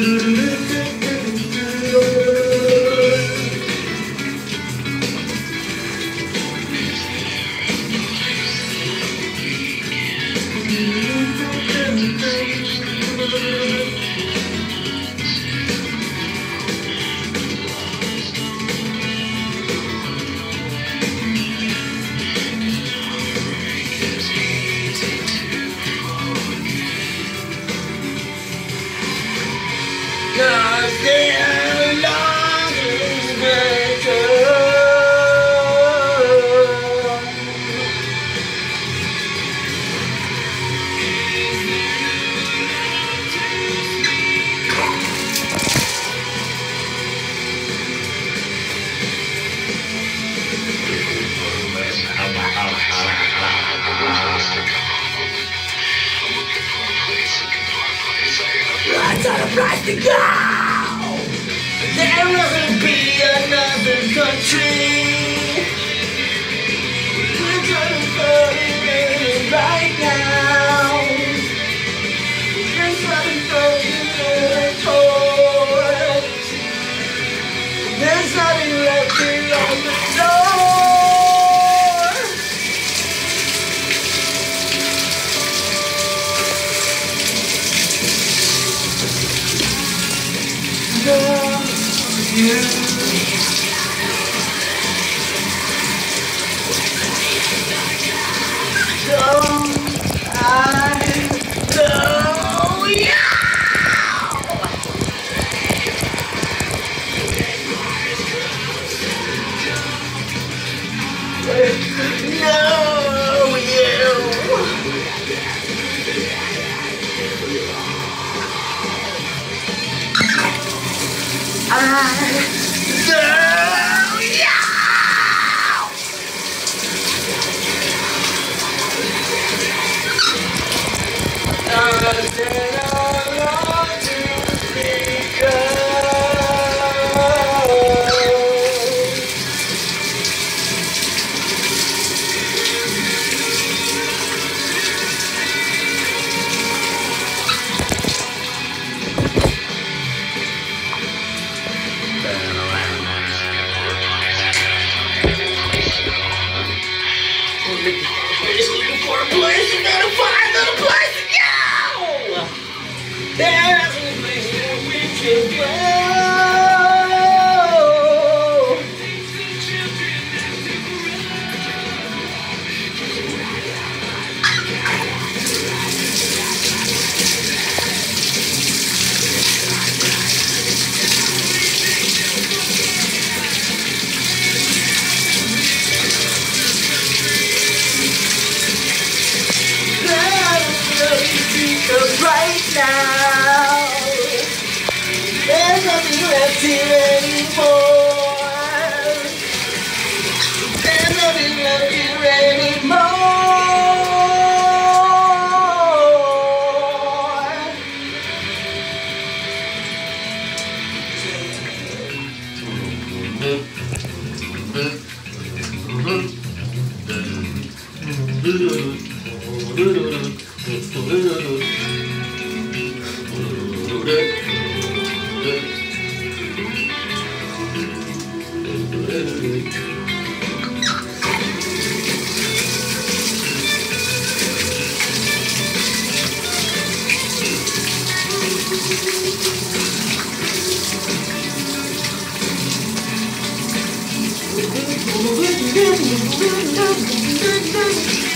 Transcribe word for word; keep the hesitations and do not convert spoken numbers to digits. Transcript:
I got a price to go. There will be another country. We're gonna put it in right now. We're gonna put it in court. There's nothing left here on the floor. You. Don't I know you? Know you. I know you. I said I want to speak up. We're just looking for a place, we gotta find a place to go! There's a place where we can go! Because right now, there's nothing left here anymore. There's nothing left here anymore. Thank you.